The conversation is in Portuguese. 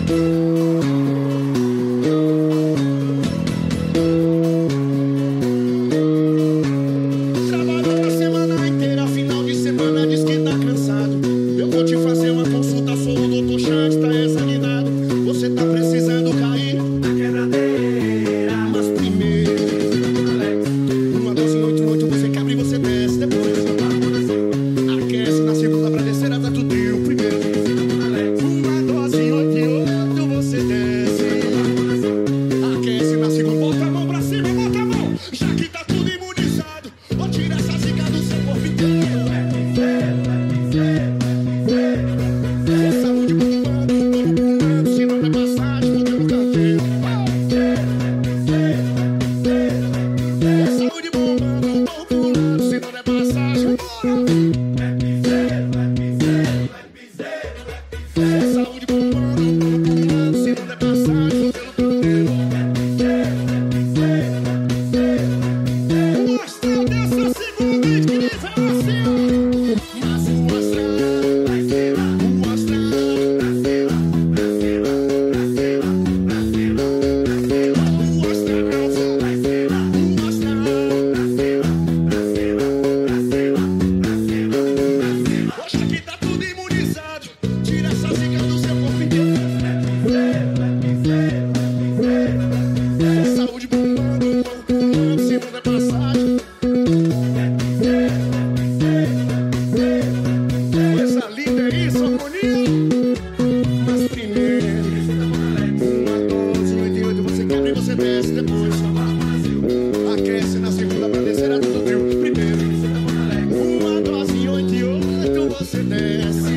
Trabalhou a semana inteira, final de semana diz que tá cansado. Eu vou te fazer uma consulta, sou o Dr. Chad, tá examinado. Você tá precisando cair na quebradeira. Mas primeiro, uma dose 88, você quebra e você desce. Depois, aquece na segunda pra descer até tudo trio. Primeiro, uma dose 88, você desce. Aquece na segunda, bota a mão pra cima, bota a mão. Já que tá tudo imunizado, vou tirar essa zica do seu corpo inteiro. Saúde bombando, corpo bombando, se não é massagem, botando canteiro. Saúde bombando, corpo pulando, se não é massagem, saúde bombando, corpo pulando, se não é massagem, botando canteiro. O astral dessa segunda incrível assim, ó. Mas o astral, o astral, hoje aqui tá tudo imunizado. Tira essa zica do seu corpo inteiro. Saúde bombando, corpo pulando, se não é passagem. Coisa linda é isso, harmonia. Mas primeiro, uma dose 88, você quebra e você desce. Depois, aquece na segunda pra descer a tudo trio. Primeiro, uma dose 88, você desce.